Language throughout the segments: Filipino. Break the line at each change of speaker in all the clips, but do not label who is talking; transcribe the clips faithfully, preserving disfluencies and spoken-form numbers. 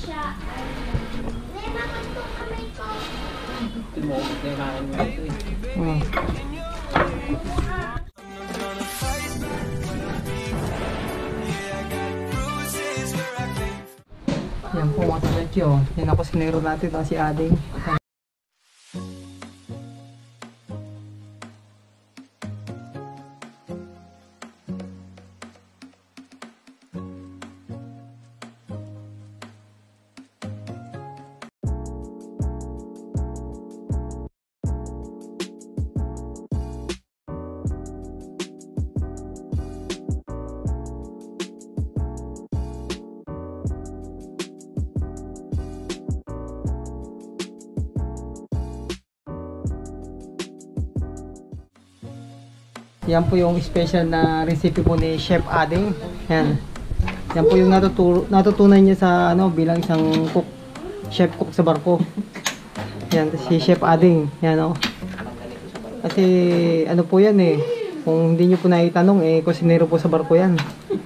Hmm. Yan po mga taladyo. Yan ako sinero natin na si Ading. Yan po yung special na recipe po ni Chef Ading. Yan. Yan po yung natuturo, natutunan niya sa ano bilang isang cook, chef cook sa barko. Yan si Chef Ading. Yan oh. Kasi ano po yan eh. Kung hindi niyo po naitanong eh kusinero po sa barko yan.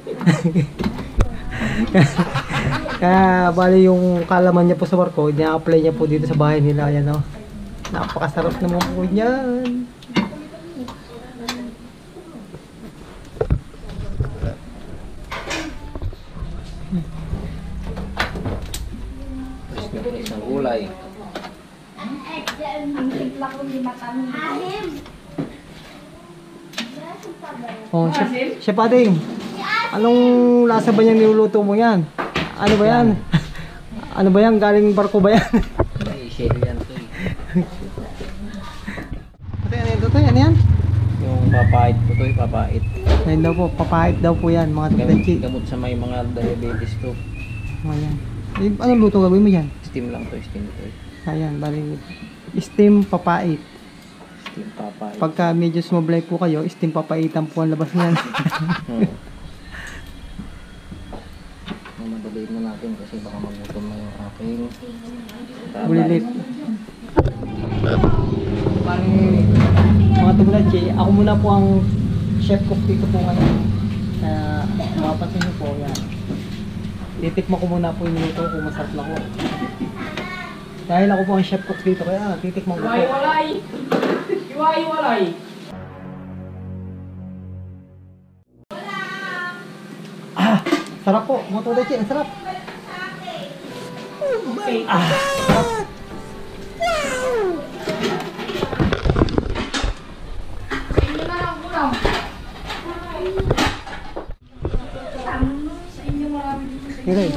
Kaya bali yung kalaman niya po sa barko, ina-apply niya po dito sa bahay nila. Yan oh. Napakasarap naman po niyan.
Isang gulay.
Ang timpla ko hindi matamis.
Oh, Chef, Chef Ading. Anong lasa ba niyang niluluto mo yan? Ano ba yan? Ano ba yan? Galing barko ba yan?
May shell yan to eh.
Ito yan, ito to yan, yan.
Yung papait po to eh, papait.
Ayun daw po, papahit daw po yan, mga
Gamot,
tutanchi.
gamot sa may mga diabetes to.
Ayan. Eh, anong luto gagawin mo yan?
Steam lang to, steam to eh.
Ayan, bali. Steam papait.
Steam papait.
Pagka medyo sumablay po kayo, steam papaitan po ang labas niyan.
Hmm. Madaliin na natin kasi baka magutom na yung aking
Bulilit. Bali, mga tutanchi, ako muna po ang chef cook dito po ngayon. Kaya, mapapansin niyo po, yan. Titikman ko muna po yung luto kung masarap na ko. Dahil ako po ang chef cook dito, kaya titikman ko po.
Iwai-walay! Iwai-walay!
Ah! Sarap po! Mga tutanchi, ang sarap! Ah! Sarap!
Hindi na lang kulang. Sa inyo marami dito sa
Hiray.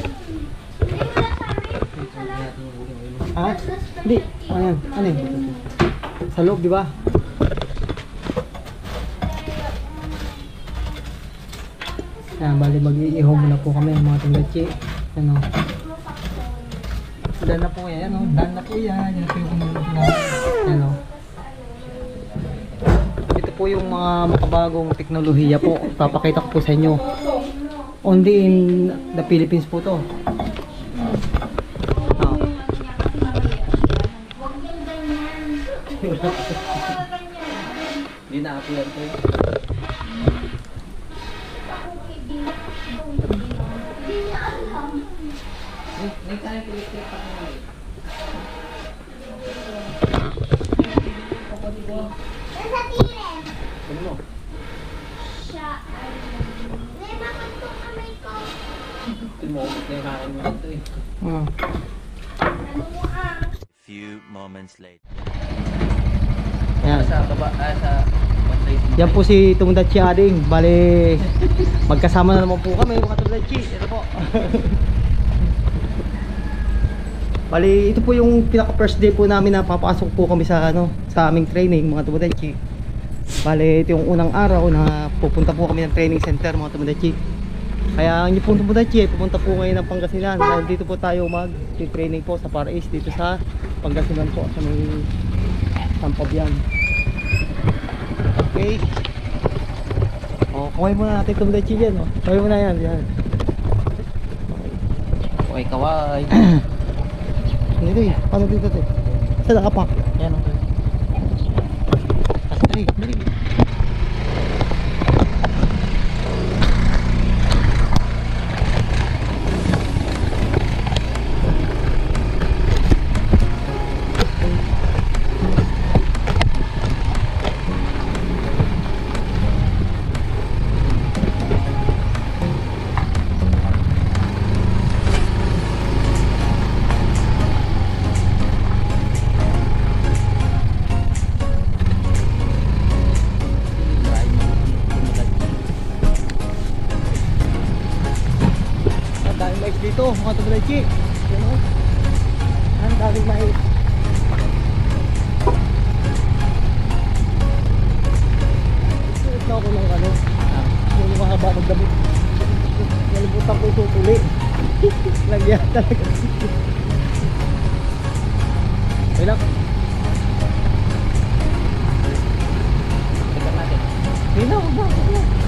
Ha? Hindi. Ayan. Ano yun? Sa loob, di ba? Ayan, bali mag-iihaw muna po kami mga tutanchi. Ano? Dan na po yan, ano? Dan na po yan. Yan po yung kumulog na. Ano? Ito po yung mga makabagong teknolohiya po. Papakita ko po sa inyo. Only in the Philippines po to. Oh.
Hindi na ako yan to eh. May kaya pilit-pilit pa naman eh. Ano mo? Ito mo, kailangan mo ito eh.
Hmm.
Few moments later.
Ayan.
Sa baba, ah, sa bantay.
Yan po si Tumundachi Ading. Bale, magkasama na naman po kami mga Tumundachi. Ito po. Bale, ito po yung pinaka first day po namin na papasok po kami sa ano, sa aming training mga Tumundachi. Bale, ito yung unang araw na pupunta po kami ng training center mga Tumundachi. Kaya ang po Tumundachi, pupunta po ngayon ng Pangasinan. Dahil dito po tayo mag-training po sa Far East dito sa Pangasinan po sa may Sampabian. Okay. Oh, kumain muna natin Tumundachi dyan, oh. Kumain muna yan, yan.
Okay, kaway.
Dito eh, paano dito ito? Saan nakapak?
Yan ang
Dali, dali. mga tabalachi. Yan o. Ang daming mais. Suot na ako ng ano. Ah, yung mahaba ng damit. Nalibutan ko yung tutuli. Lagyan talaga. Okay lang. Tignan natin. Hindi na, wag na, wag na.